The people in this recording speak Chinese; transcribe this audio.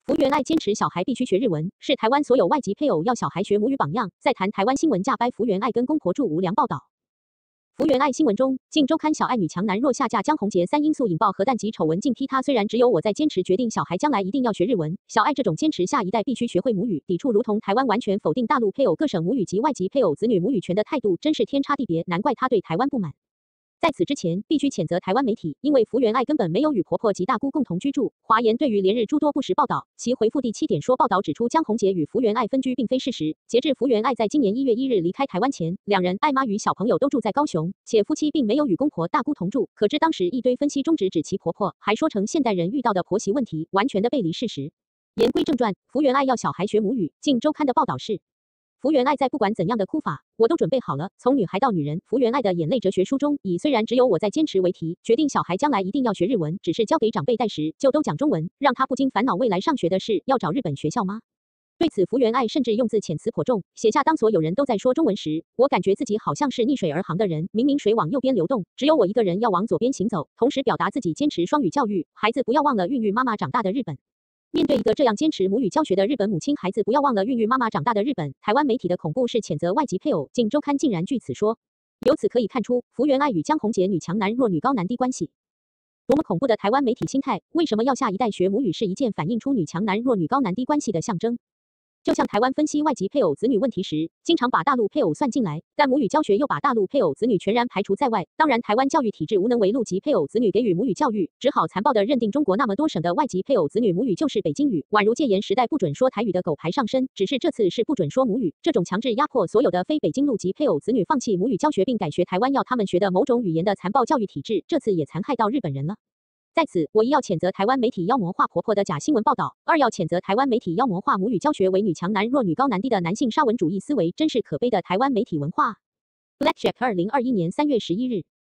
福原爱坚持小孩必须学日文，是台湾所有外籍配偶要小孩学母语榜样。在谈台湾新闻架掰福原爱跟公婆住无良报道。福原爱新闻中，镜周刊小爱女强男弱下嫁江宏杰3因素引爆核弹级丑闻，竟批他虽然只有我在坚持，决定小孩将来一定要学日文。小爱这种坚持下一代必须学会母语，抵触如同台湾完全否定大陆配偶各省母语及外籍配偶子女母语权的态度，真是天差地别，难怪他对台湾不满。在此之前，必须谴责台湾媒体，因为福原爱根本没有与婆婆及大姑共同居住。华研对于连日诸多不实报道，其回复第7点说，报道指出江宏杰与福原爱分居并非事实。截至福原爱在今年1月1日离开台湾前，两人爱妈与小朋友都住在高雄，且夫妻并没有与公婆大姑同住。可知当时一堆分析中指其婆婆，还说成现代人遇到的婆媳问题，完全的背离事实。言归正传，福原爱要小孩学母语，镜周刊的报道是。福原爱在不管怎样的哭法，我都准备好了。从女孩到女人，福原爱的眼泪哲学书中，以虽然只有我在坚持为题，决定小孩将来一定要学日文，只是交给长辈带时就都讲中文，让他不禁烦恼未来上学的事要找日本学校吗？对此，福原爱甚至用字遣词颇重，写下当所有人都在说中文时，我感觉自己好像是逆水而行的人，明明水往右边流动，只有我一个人要往左边行走，同时表达自己坚持双语教育，孩子不要忘了孕育妈妈长大的日本。面对一个这样坚持母语教学的日本母亲，孩子不要忘了孕育妈妈长大的日本。台湾媒体的恐怖是谴责外籍配偶，镜周刊竟然据此说。由此可以看出，福原爱与江宏杰女强男弱女高男低关系。多么恐怖的台湾媒体心态！为什么要下一代学母语是一件反映出女强男弱女高男低关系的象征？就像台湾分析外籍配偶子女问题时，经常把大陆配偶算进来，但母语教学又把大陆配偶子女全然排除在外。当然，台湾教育体制无能为陆籍配偶子女给予母语教育，只好残暴地认定中国那么多省的外籍配偶子女母语就是北京语，宛如戒严时代不准说台语的狗牌上身，只是这次是不准说母语。这种强制压迫所有的非北京陆籍配偶子女放弃母语教学并改学台湾要他们学的某种语言的残暴教育体制，这次也残害到日本人了。在此，我一要谴责台湾媒体妖魔化婆婆的假新闻报道，二要谴责台湾媒体妖魔化母语教学为女强男弱女高男低的男性沙文主义思维，真是可悲的台湾媒体文化。Blackjack 2021年3月11日。